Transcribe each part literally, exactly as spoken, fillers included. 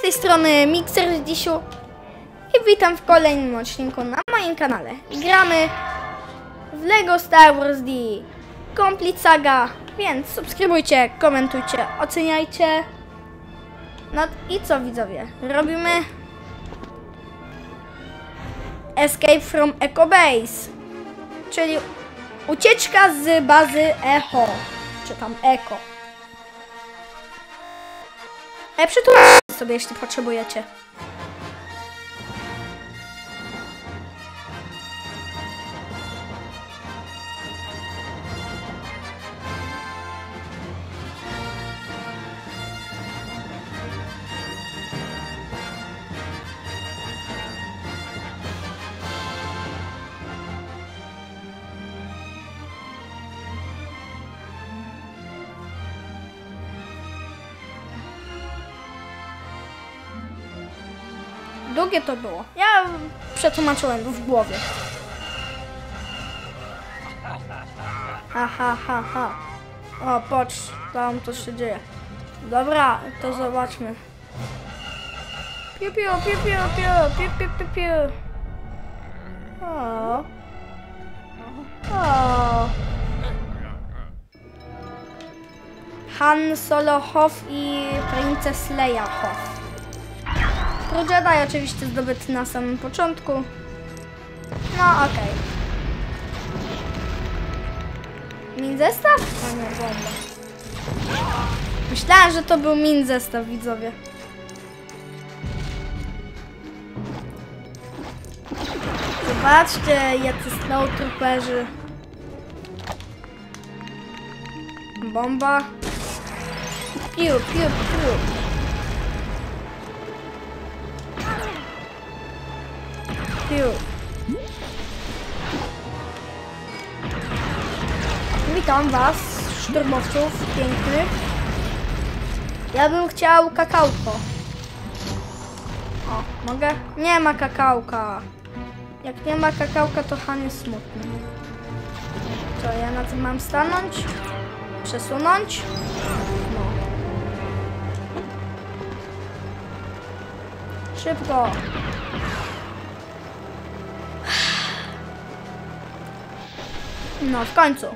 tej strony Mixer z dzisiu i witam w kolejnym odcinku na moim kanale. Gramy w LEGO Star Wars D Complete Saga, więc subskrybujcie, komentujcie, oceniajcie. No i co, widzowie? Robimy Escape from Echo Base, czyli ucieczka z bazy Echo, czy tam Echo. E, przytłumaczcie sobie, jeśli potrzebujecie. Długie to było. Ja przetłumaczyłem w głowie. Ha, ha, ha, ha. O, patrz, tam to się dzieje. Dobra, to zobaczmy. Piu, piu, piu, piu, piu, piu, piu, piu, piu. O. O. Han Solo Hoth i Princess Leia Hoth. Pro Jedi oczywiście zdobyty na samym początku. No okej. Okay. Min zestaw? O nie, bomba. Myślałem, że to był min zestaw, widzowie. Zobaczcie, jacy snowtrooperzy. Bomba. Piu, piu, piu. Piu. Witam was, szturmowców pięknych. Ja bym chciał kakałko. O, mogę? Nie ma kakałka. Jak nie ma kakałka, to Han jest smutny. Co, ja na tym mam stanąć? Przesunąć? No. Szybko. No, w końcu.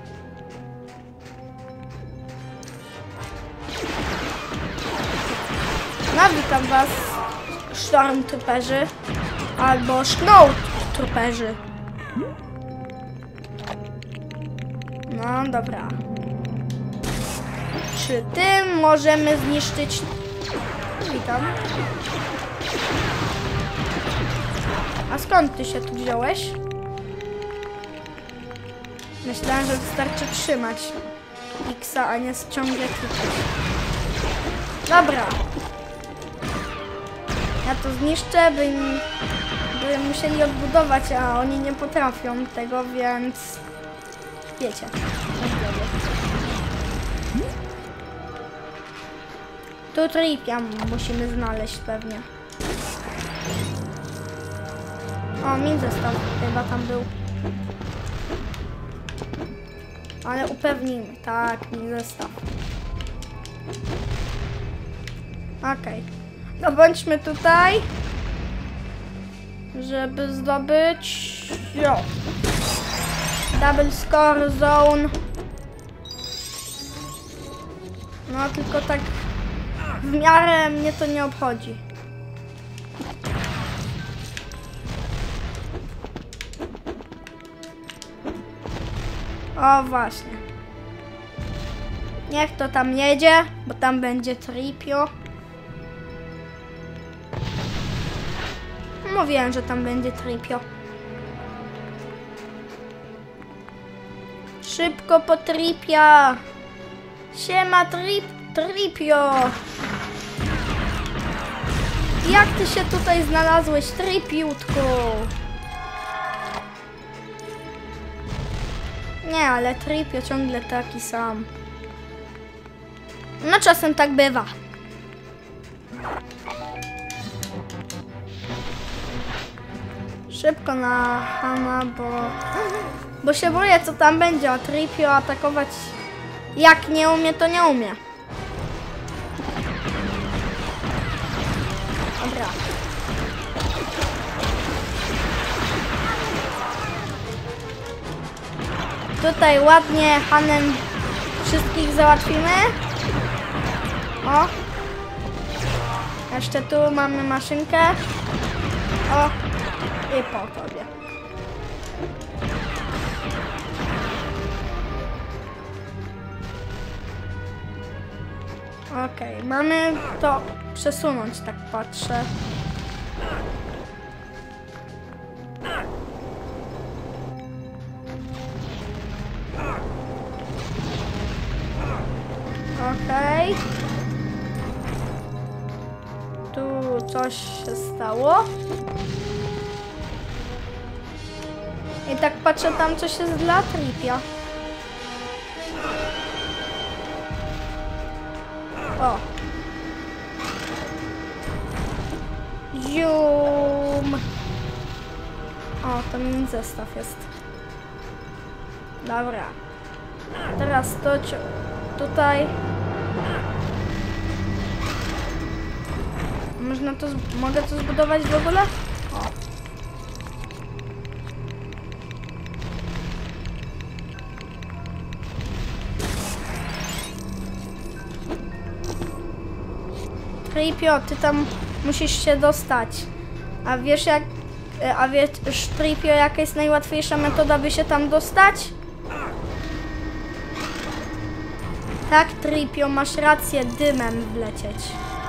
No, witam was, Stormtrooperzy. Albo Snowtrooperzy. No, dobra. Czy tym możemy zniszczyć... Witam. A skąd ty się tu wziąłeś? Myślałem, że wystarczy trzymać X-a, a nie ciągle klikać. Dobra. Ja to zniszczę, by, by musieli odbudować, a oni nie potrafią tego, więc... Wiecie. Tu tripia musimy znaleźć pewnie. O, min zestaw chyba tam był. Ale upewnimy, tak, mi zestaw. Okej. Okay. No bądźmy tutaj, żeby zdobyć... Jo. Double score zone. No tylko tak w miarę mnie to nie obchodzi. O, właśnie. Niech to tam jedzie, bo tam będzie tripio. Mówiłem, że tam będzie tripio. Szybko po tripia. Siema trip, tripio. Jak ty się tutaj znalazłeś, tripiutku? Nie, ale tripio ciągle taki sam. No czasem tak bywa. Szybko na Hana, bo... Bo się boję, co tam będzie, a tripio atakować jak nie umie, to nie umie. Dobra. Tutaj ładnie Hanem wszystkich załatwimy. O. Jeszcze tu mamy maszynkę. O. I po tobie. Okej, okay, mamy to przesunąć, tak patrzę. Okej. Okay. Tu coś się stało. I tak patrzę, tam coś jest dla Tripia. O. Zium. O, to mi zestaw jest. Dobra. Teraz to tutaj. Można to, mogę to zbudować w ogóle? O. Tripio, ty tam musisz się dostać. A wiesz jak... A wiesz, Tripio, jaka jest najłatwiejsza metoda, by się tam dostać? Tak, Tripio, masz rację, dymem wlecieć.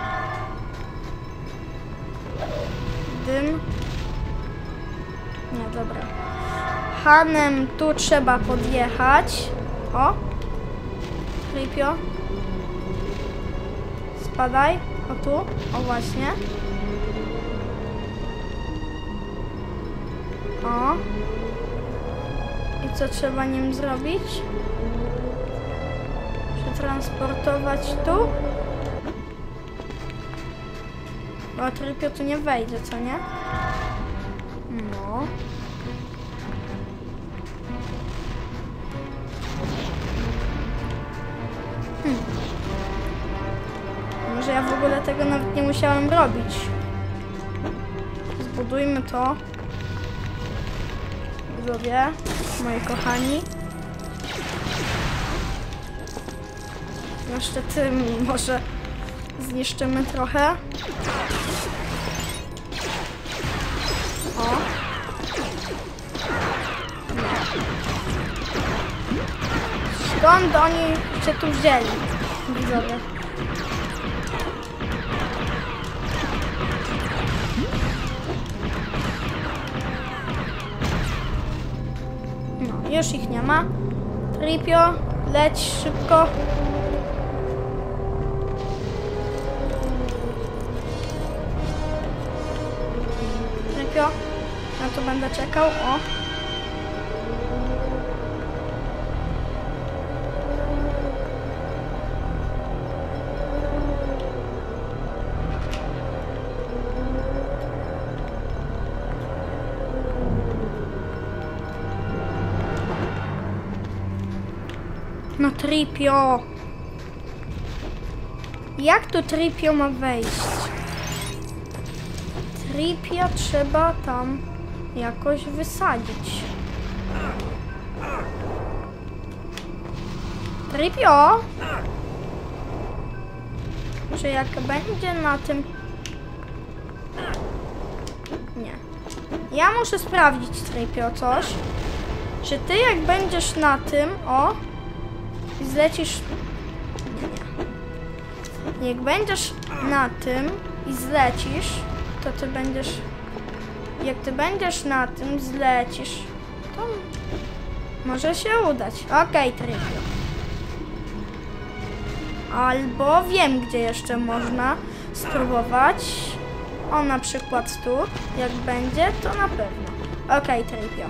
Dym. Nie, dobra. Hanem, tu trzeba podjechać. O. Tripio. Spadaj. O tu. O właśnie. O. I co trzeba nim zrobić? Przetransportować tu. O, Tripio tu nie wejdzie, co nie? No. Hmm. Może ja w ogóle tego nawet nie musiałem robić. Zbudujmy to. Widzowie, moi kochani. Jeszcze tym może zniszczymy trochę. O. Skąd oni się tu wzięli? Widzowie. No, już ich nie ma. Tripio, leć szybko. Tripio, ja tu będę czekał. O. No Tripio. Jak tu Tripio ma wejść? Tripio trzeba tam jakoś wysadzić. Tripio? Czy jak będzie na tym... Nie. Ja muszę sprawdzić, Tripio, coś. Czy ty jak będziesz na tym... O... I zlecisz... Nie. Jak będziesz na tym i zlecisz, to ty będziesz... Jak ty będziesz na tym, zlecisz, to może się udać. Okej, okay, Tripio. Albo wiem, gdzie jeszcze można spróbować. O, na przykład tu. Jak będzie, to na pewno. Okej, okay, Tripio.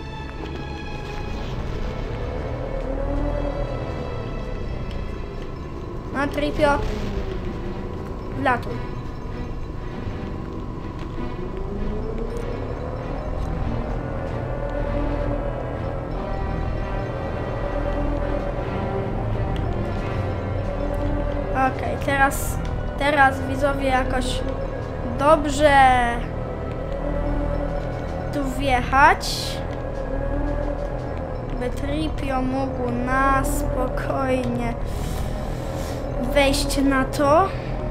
No, Tripio, wlatuj. Okej, okay, teraz, teraz widzowie jakoś dobrze tu wjechać, by Tripio mógł na spokojnie wejść na to.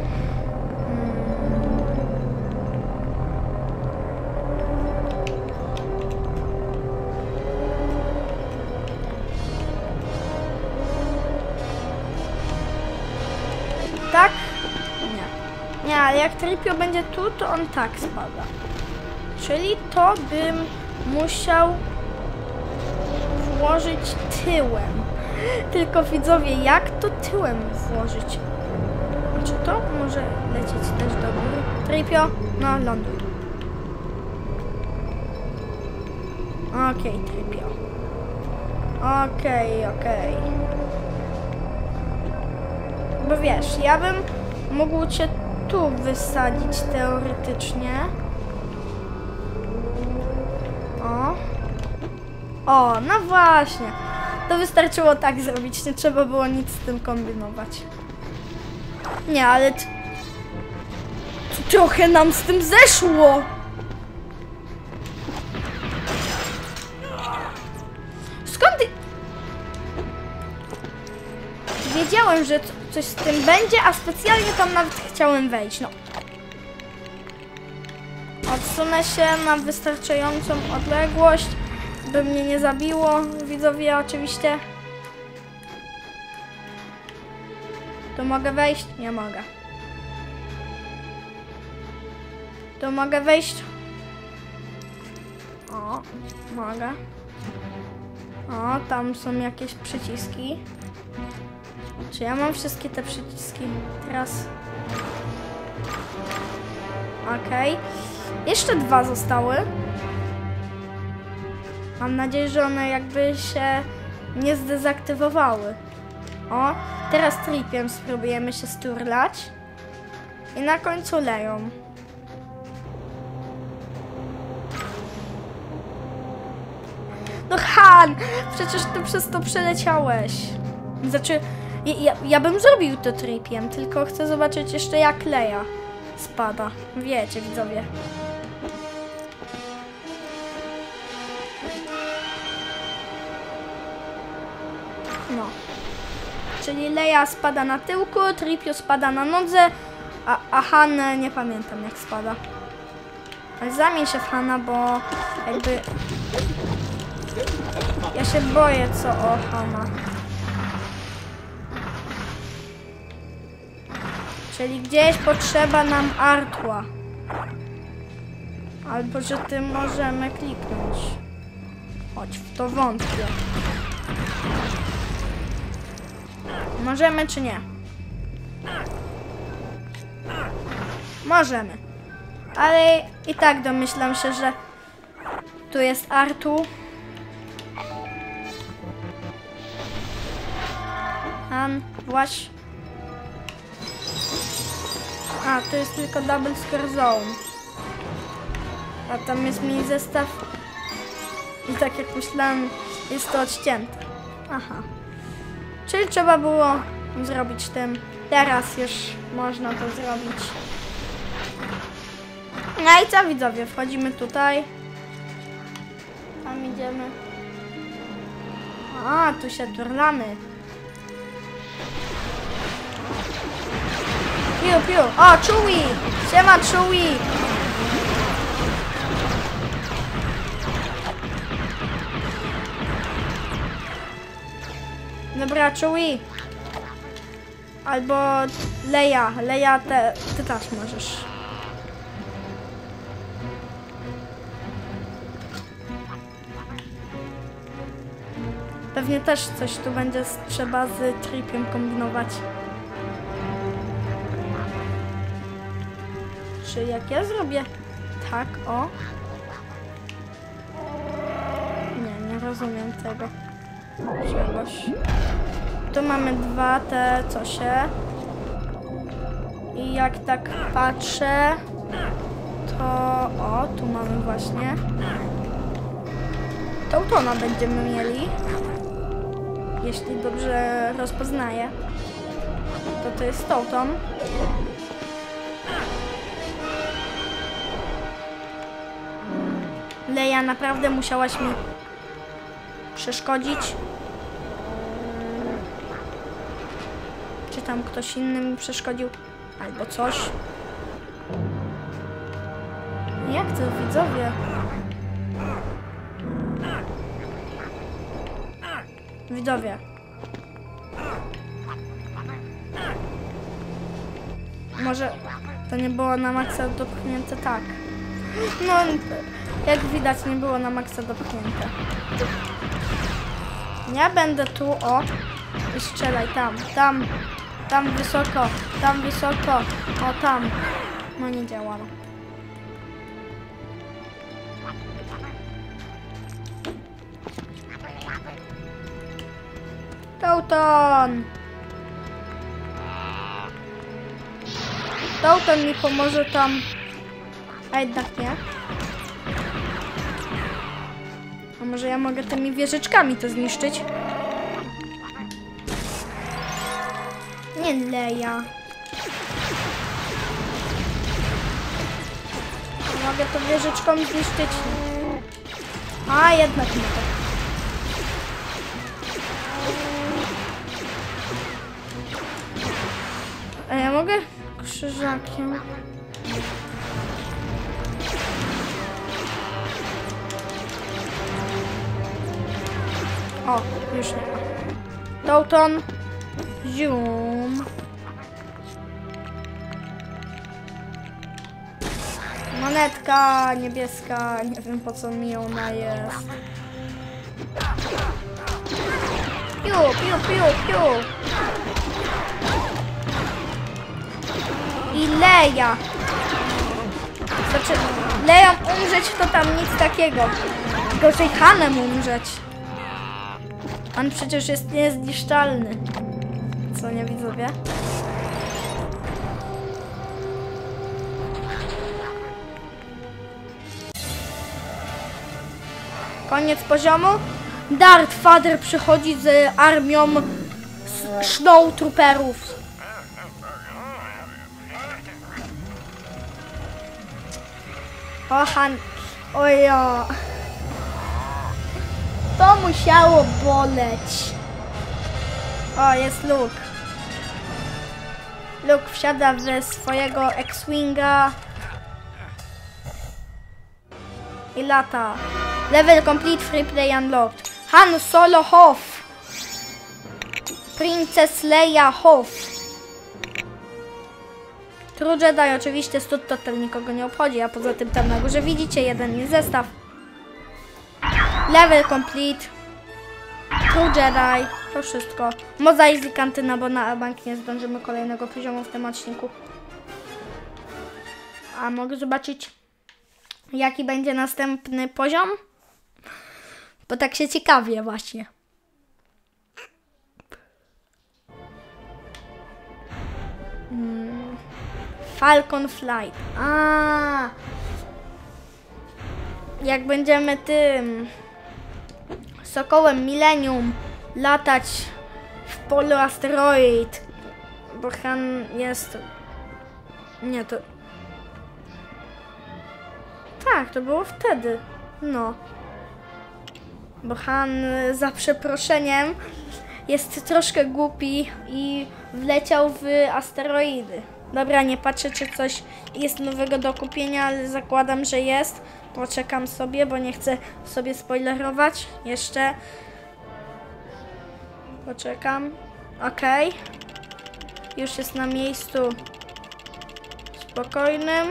Tak? Nie. Nie, ale jak Tripio będzie tu, to on tak spada. Czyli to bym musiał włożyć tyłem. Tylko widzowie, jak to tyłem włożyć? Czy to może lecieć też do góry? Tripio, no ląduj. Okej, okay, Tripio. Okej, okay, okej. Okay. Bo wiesz, ja bym mógł cię tu wysadzić teoretycznie. O. O, no właśnie. To wystarczyło tak zrobić, nie trzeba było nic z tym kombinować. Nie, ale t... trochę nam z tym zeszło. Skąd... Wiedziałem, że coś z tym będzie, a specjalnie tam nawet chciałem wejść, no. Odsunę się na wystarczającą odległość, by mnie nie zabiło, widzowie, oczywiście. Tu mogę wejść? Nie mogę. Tu mogę wejść? O, mogę. O, tam są jakieś przyciski. Czy ja mam wszystkie te przyciski? Teraz... Okej. Okay. Jeszcze dwa zostały. Mam nadzieję, że one jakby się nie zdezaktywowały. O, teraz Tripiem spróbujemy się sturlać. I na końcu Leją. No Han! Przecież ty przez to przeleciałeś. Znaczy, ja, ja bym zrobił to Tripiem, tylko chcę zobaczyć jeszcze jak Leia spada. Wiecie, widzowie. No. Czyli Leia spada na tyłku, Tripio spada na nodze, a, a Han nie pamiętam jak spada. Ale zamień się w Hana, bo jakby... Ja się boję co o Hana. Czyli gdzieś potrzeba nam Artła. Albo że tym możemy kliknąć. Choć w to wątpię. Możemy czy nie? Możemy. Ale i tak domyślam się, że tu jest Artu. Han, właśnie. A, to jest tylko Double Score Zone. A tam jest mini zestaw. I tak jak myślałem, jest to odcięte. Aha. Czyli trzeba było zrobić tym. Teraz już można to zrobić. No i co, widzowie? Wchodzimy tutaj. Tam idziemy. A, tu się turlamy. Piu, piu. O, Chewie! Siema, Chewie! Dobra, Chewie. Albo Leia. Leia, te, ty też możesz. Pewnie też coś tu będzie trzeba z Tripiem kombinować. Czy jak ja zrobię tak, o. Nie, nie rozumiem tego. Czegoś. Tu mamy dwa te cosie. I jak tak patrzę, to o, tu mamy właśnie. Tautona będziemy mieli. Jeśli dobrze rozpoznaję. To to jest Tauton. Leia, naprawdę musiałaś mi przeszkodzić? Czy tam ktoś inny mi przeszkodził? Albo coś? Jak to, widzowie? Widzowie. Może to nie było na maksa dopchnięte? Tak. No, jak widać, nie było na maksa dopchnięte. Ja będę tu, o, i strzelaj tam, tam, tam wysoko, tam wysoko, o tam. No nie działało. Tauton! Tauton mi pomoże tam, a jednak nie. A może ja mogę tymi wieżyczkami to zniszczyć? Nie, Leia. Mogę to wieżyczką zniszczyć. A, jednak nie. A ja mogę krzyżakiem. O, już nie ma. Tauton. Zium. Monetka niebieska. Nie wiem, po co mi ona jest. Piu, piu, piu, piu. I Leia. Znaczy, Leia umrzeć to tam nic takiego. Gorzej Hanem umrzeć. On przecież jest niezniszczalny. Co nie, widzowie? Koniec poziomu. Darth Vader przychodzi z armią Snow Trooperów. O, Han... Ojo. To musiało boleć. O, jest Luke. Luke wsiada w swojego X-Winga i lata. Level complete, free play unlocked. Han Solo Hoth. Princess Leia Hoth. True Jedi, oczywiście stud total nikogo nie obchodzi, a poza tym tam na górze widzicie jeden zestaw. Level complete. True Jedi. To wszystko. Mozaik z kantyna, bo na bank nie zdążymy kolejnego poziomu w tym odcinku. A mogę zobaczyć, jaki będzie następny poziom? Bo tak się ciekawie właśnie. Hmm. Falcon Flight. A, jak będziemy tym Sokołem Millennium latać w polu asteroid, bo Han jest... Nie, to... Tak, to było wtedy. No. Bo Han, za przeproszeniem, jest troszkę głupi i wleciał w asteroidy. Dobra, nie patrzę, czy coś jest nowego do kupienia, ale zakładam, że jest. Poczekam sobie, bo nie chcę sobie spoilerować jeszcze. Poczekam. Okej. Okay. Już jest na miejscu spokojnym.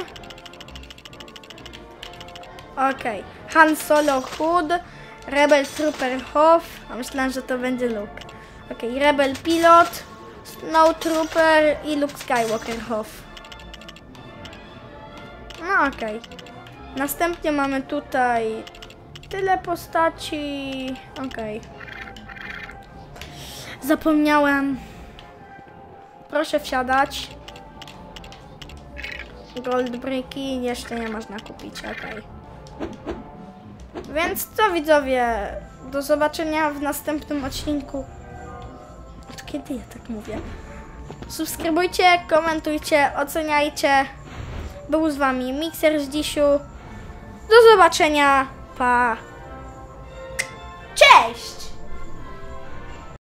Okej. Okay. Han Solo Hood, Rebel Trooper Hoth. A myślałam, że to będzie Luke. Okej, okay. Rebel Pilot, Snow Trooper i Luke Skywalker Hoth. No okej. Okay. Następnie mamy tutaj tyle postaci. Okej. Okay. Zapomniałem. Proszę wsiadać. Gold Bricki jeszcze nie można kupić. Okej. Okay. Więc co, widzowie? Do zobaczenia w następnym odcinku. Od kiedy ja tak mówię? Subskrybujcie, komentujcie, oceniajcie. Był z wami Mixer z Dzisiu. Do zobaczenia Pa. Cześć!